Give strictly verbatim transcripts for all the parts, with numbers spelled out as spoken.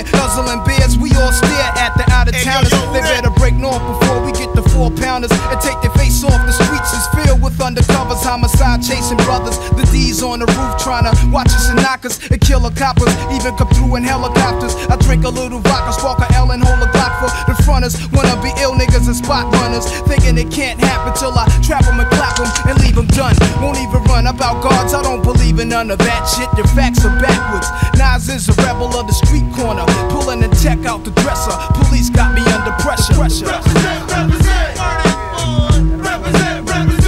here, guzzling beers, we all stare at the out-of-towners. They better break north before we get the four-pounders and take their face off. The streets is filled with undercovers, homicide chasing brothers. The D's on the roof trying to watch us and knock us and kill the coppers, even come through in helicopters. I drink a little vodka, spark a L and hold a Glock for the fronters. Wanna be ill niggas and spot runners, thinking it can't happen till I trap them and clap them and leave them done. Won't even run about guards, I don't believe in none of that shit. Your facts are backwards. Nas is a rebel of the street corner, pulling the tech out the dresser. Police got me under pressure. pressure. Represent, represent, represent, represent,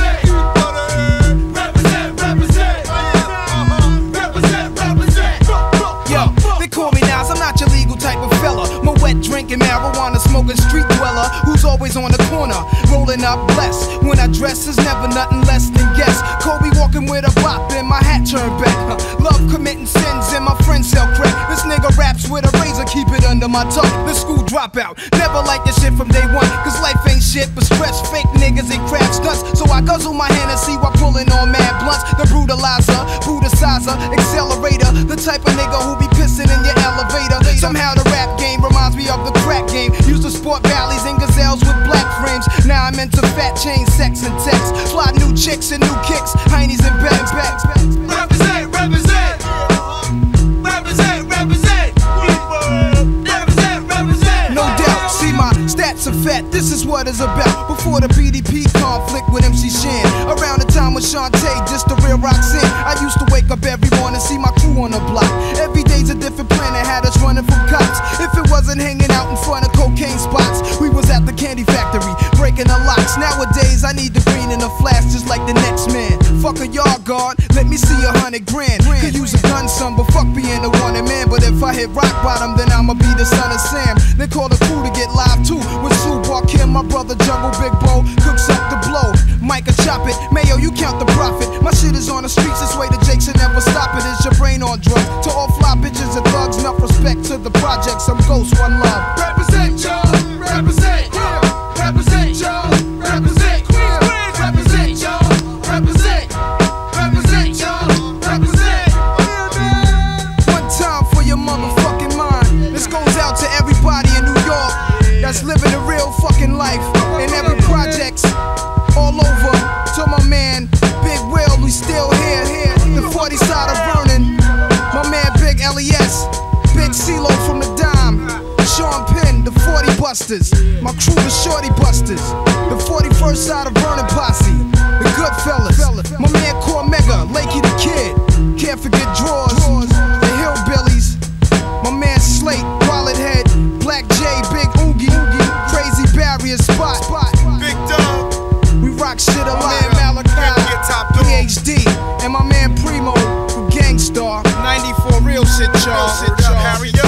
represent, represent, represent, represent. Yo, they call me Nas, I'm not your legal type of fella. My wet drinking, marijuana smoking street dweller who's always on the corner, rolling up blessed. When I dress is never nothing less than guess. Kobe walking with a bop and my hat turned back. Huh. Love committing sins and my friends sell crack. This nigga raps with a razor, keep it under my tongue. The school dropout, never like this shit from day one. Cause life ain't shit but stress, fake niggas and crab stunts. So I guzzle my Hennessy while pulling on mad blunts. The brutalizer, brutalizer, accelerator, the type of nigga who be pissing in your elevator. Somehow the rap game reminds me of the crack game. Used to sport valleys and gazelles with black frames. Now I'm into fat chain, sex and text. Fly new chicks and new kicks, heinies and bags, bags, bags. Represent, represent, represent, represent, represent, represent. No doubt, see my stats are fat, this is what it's about. Before the P D P conflict with M C Shan, around the time with Shantae, just the real Roxanne. I used to wake up every morning, see my crew on the block. Every day's a different planet, had us running from cops. If it wasn't hanging out in front of cocaine spots, we was at the candy factory, breaking the locks. Nowadays, I need the green in the flash, just like the next man. Fuck a yard guard, let me see a hundred grand. Could use a gun, son, but fuck being a wanted man. But if I hit rock bottom, then I'ma be the son of Sam. They call the crew to get live too, with Sue Kim, my brother Jungle Big Bo, cooks up the blow. Micah chop it, Mayo, you count the profit. My shit is on the streets, this way the Jakes will never stop it. Is your brain on drugs? To all fly bitches and thugs, enough respect to the projects. I'm Ghost, one love. Represent, y'all, represent, represent, y'all, represent, represent, y'all, represent, represent, y'all, represent. One time for your motherfucking mind. This goes out to everybody in New York that's living a real fucking life. In every projects, all over. To my man, Big Will, we still here. The forty side of Vernon. My man, Big L E S. Big CeeLo from the Dime. Sean Penn, the forty Busters. My crew, the Shorty Busters. The forty-first side of Vernon Posse. The Goodfellas. My man, Cormega, Lakey the Kid. Can't forget Drawers. The Hillbillies. My man, Slate, Wallet Head. Black J, Big Oogie. Crazy Barrier Spot. Big Dog, We rock shit a lot. man Malachi, P H D. And my man Primo from Gangstar. ninety-four real shit, y'all. Harry, yo.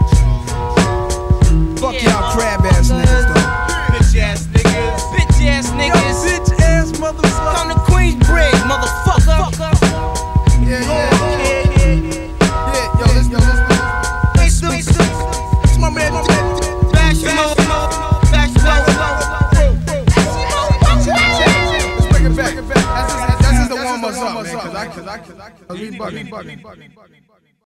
Fuck y'all crab ass niggas though. Bitch ass niggas. Bitch ass niggas. Bitch ass motherfucker. Come to Queensbridge, motherfucker. Yeah, yeah. Yeah, yo, let's go, let's go. It's the, it's the, it's my man. Bash him up, bash him up. Let's bring it back. That's just, that's just the warm us up, man. Cause I, cause I, cause I, cause we bugging, bugging, bugging, bugging.